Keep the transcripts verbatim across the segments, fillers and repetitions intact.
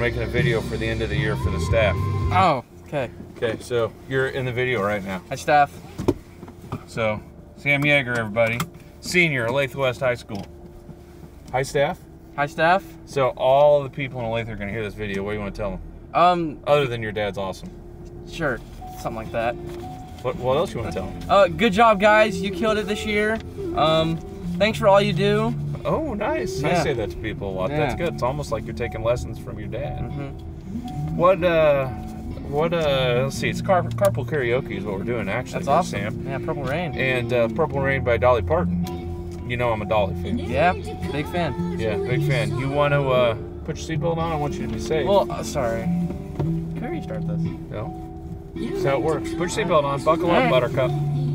making a video for the end of the year for the staff. Oh, okay. Okay, so you're in the video right now. Hi, staff. So, Sam Yeager, everybody. Senior at Olathe West High School. Hi, staff. Hi, staff. So, all the people in Olathe are going to hear this video. What do you want to tell them? Um, Other than your dad's awesome. Sure, something like that. What, what else you want to tell them? Uh, good job, guys. You killed it this year. Um, thanks for all you do. Oh, nice. Yeah. I say that to people a lot. Yeah. That's good. It's almost like you're taking lessons from your dad. Mm-hmm. What, uh, what, uh, let's see. It's car carpool karaoke is what we're doing, actually. That's awesome. Sam. Yeah, Purple Rain. And uh, Purple Rain by Dolly Parton. You know I'm a Dolly fan. Yeah, big fan. Yeah, big fan. You want to uh, put your seatbelt on? I want you to be safe. Well, uh, sorry. Can we restart this? No. That's how it works. Put your seatbelt on. Buckle All up, right. Buttercup.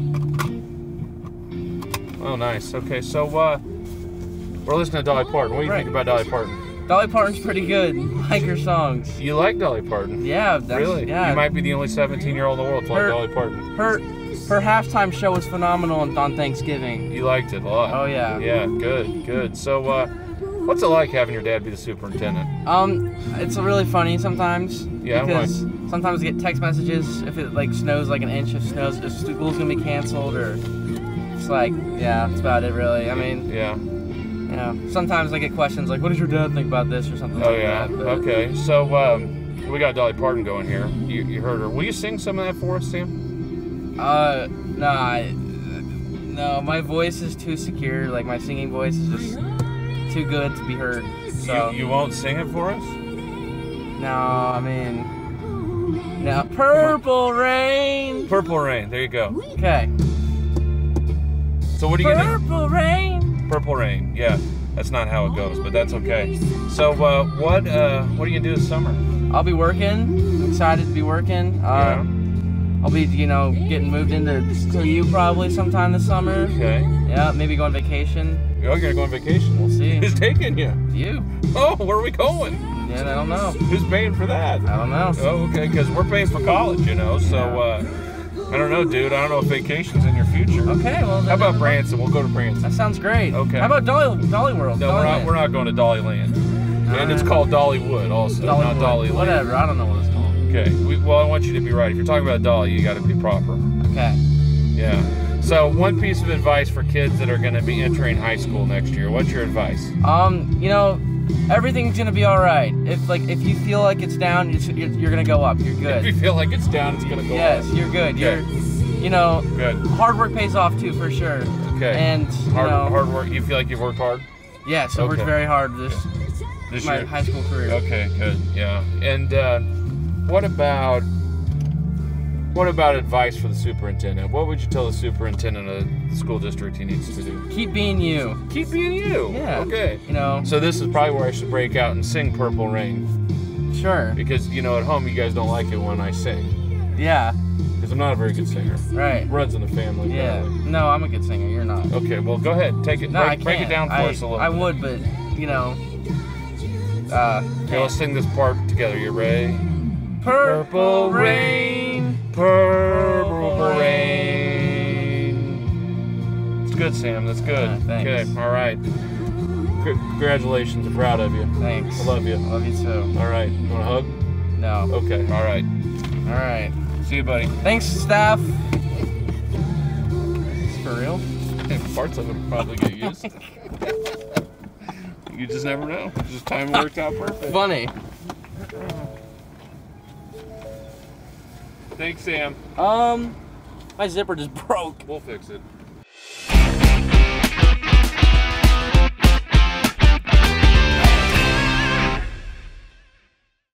Oh, nice. Okay, so uh, we're listening to Dolly Parton. What do you Right. think about Dolly Parton? Dolly Parton's pretty good. I like her songs. You like Dolly Parton? Yeah, that's, Really? Yeah. You might be the only seventeen-year-old in the world to like Her- Dolly Parton. Her her halftime show was phenomenal on, on Thanksgiving. You liked it a lot. Oh yeah. Yeah, good, good. So, uh, what's it like having your dad be the superintendent? Um, it's really funny sometimes. Yeah, why? Because sometimes I get text messages if it like snows like an inch of snow, if school's gonna be canceled, or it's like, yeah, that's about it really. I mean, Yeah. you know, sometimes I get questions like, what does your dad think about this or something Oh, like yeah. that. but- Okay. So, um, we got Dolly Parton going here. You, you heard her. Will you sing some of that for us, Sam? Uh, no, I, no, my voice is too secure. Like my singing voice is just too good to be heard. So You, you won't sing it for us? no, I mean, now Purple Rain. Purple Rain. There you go. Okay. So what are you gonna do? Purple Rain. Purple Rain. Yeah. That's not how it goes, but that's okay. So, uh, what, uh, what are you gonna do this summer? I'll be working. I'm excited to be working. Uh, I'll be, you know, getting moved into to you probably sometime this summer. Okay. Yeah, maybe go on vacation. You're gonna go on vacation. We'll see. Who's taking you? You? Oh, where are we going? Yeah, I don't know. Who's paying for that? I don't know. Oh, okay, because we're paying for college, you know, so, uh, I don't know, dude. I don't know if vacation's in your future. Okay, well then. How about Branson? We'll go to Branson. That sounds great. Okay. How about Dolly, Dolly World? No, we're not, we're not going to Dollyland. And it's called Dollywood also, not Dollyland. Whatever, I don't know what it's called. Okay, we, well, I want you to be right. If you're talking about Dolly, you got to be proper. Okay. Yeah. So, one piece of advice for kids that are going to be entering high school next year. What's your advice? Um, you know, everything's gonna be all right. If like if you feel like it's down, you're, you're, you're gonna go up. You're If you good. feel like it's down, it's going to go Yes, up. you're good. Okay. You're, you know, Good. hard work pays off too, for sure. Okay. And you hard, know, hard work. You feel like you've worked hard yes, I worked Okay. very hard this this my year? high school career. Okay, good. Yeah. And uh, what about what about advice for the superintendent? What would you tell the superintendent of the school district he needs to do? Keep being you. Keep being you. Yeah. Okay. You know, So this is probably where I should break out and sing Purple Rain, sure. because you know at home you guys don't like it when I sing, Yeah. because I'm not a very good singer. Right. Runs in the family. Yeah. apparently. No, I'm a good singer. You're not. Okay. Well, go ahead. Take it. No, break, I can't. break it down for I, us a little I bit. would, but you know. Uh, Okay, let's sing this part together. You ready? Purple Rain. Purple rain. It's good, Sam. That's good. Yeah, thanks. Okay. All right. C- congratulations. I'm proud of you. Thanks. I love you. I love you too. All right. You want a hug? No. Okay. All right. All right. See you, buddy. Thanks, staff. For real? Parts of it will probably get used. You just never know. Just time worked out perfect. Funny. Thanks, Sam. Um, my zipper just broke. We'll fix it.